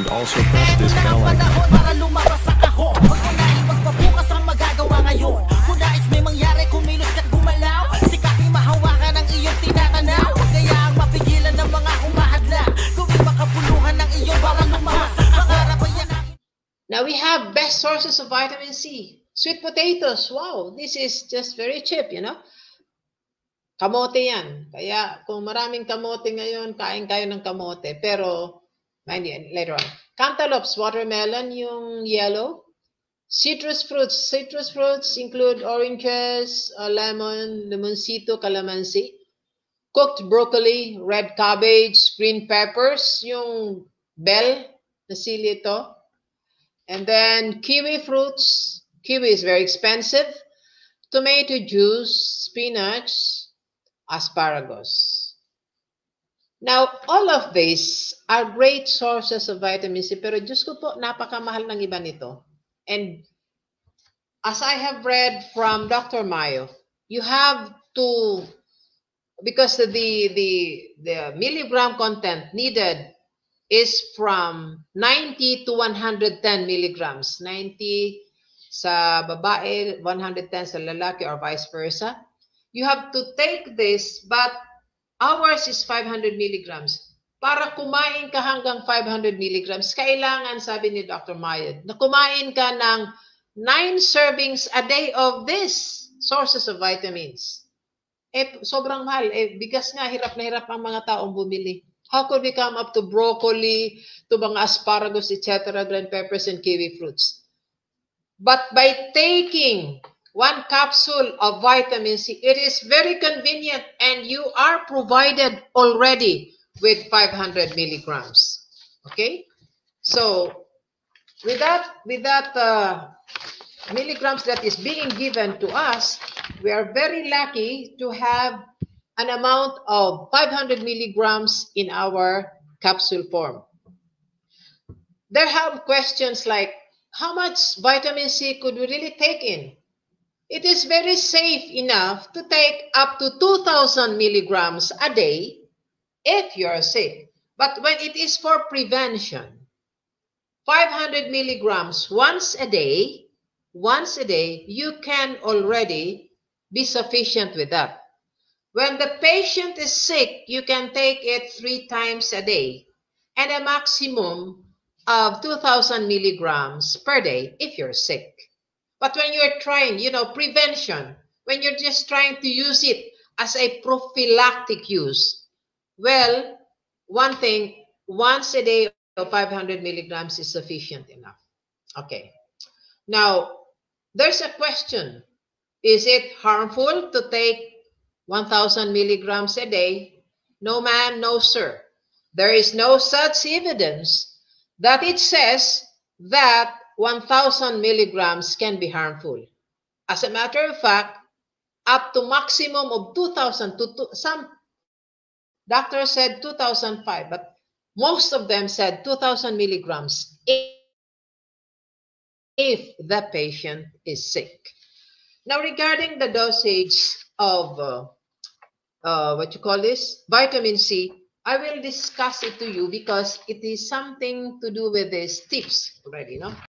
and also press this bell icon. Para lumabas sa kahon. Huwag mo na ipagpabukas ang magagawa ngayon. Kung nais may mangyari, kumilos ka't gumalaw. Sikaping mahawakan ang iyong tinatanaw. Huwag kayang mapigilan ng mga humahadla. Gawing makabuluhan ng iyong bawang lumabas sa kahon. Now we have best sources of vitamin C. Sweet potatoes. Wow, this is just very cheap, you know. Kamote yan. Kaya kung maraming kamote ngayon, kain kayo ng kamote. Pero, mind you, later on. Cantaloupes, watermelon, yung yellow. Citrus fruits. Citrus fruits include oranges, lemon, limoncito, calamansi. Cooked broccoli, red cabbage, green peppers, yung bell, na sili ito. And then kiwi fruits. Kiwi is very expensive. Tomato juice, spinach, asparagus. Now, all of these are great sources of vitamin C, pero Diyos ko po, napakamahal ng iba nito. And as I have read from Dr. Mayo, you have to, because the milligram content needed is from 90 to 110 milligrams. 90 sa babae, 110 sa lalaki, or vice versa. You have to take this, but ours is 500 milligrams. Para kumain ka hanggang 500 milligrams, kailangan, sabi ni Dr. Mayo, na kumain ka ng 9 servings a day of these sources of vitamins. Sobrang mahal. Bigas nga, hirap na hirap ang mga taong bumili. How could we come up to broccoli, to mga asparagus, etc., green peppers, and kiwi fruits? But by taking 1 capsule of vitamin C, it is very convenient, and you are provided already with 500 milligrams. Okay? So, with that milligrams that is being given to us, we are very lucky to have an amount of 500 milligrams in our capsule form. There have questions like, how much vitamin C could we really take in? It is very safe enough to take up to 2,000 milligrams a day if you are sick. But when it is for prevention, 500 milligrams once a day, you can already be sufficient with that. When the patient is sick, you can take it 3 times a day and a maximum of 2,000 milligrams per day if you're sick. But when you're trying, prevention, when you're just trying to use it as a prophylactic use, well, one thing, once a day of 500 milligrams is sufficient enough. Okay. Now, there's a question. Is it harmful to take 1,000 milligrams a day? No, ma'am, no, sir. There is no such evidence that it says that 1,000 milligrams can be harmful. As a matter of fact, up to maximum of 2,000, some doctors said 2,005, but most of them said 2,000 milligrams if the patient is sick. Now, regarding the dosage of vitamin C, I will discuss it to you because it is something to do with these tips already, no?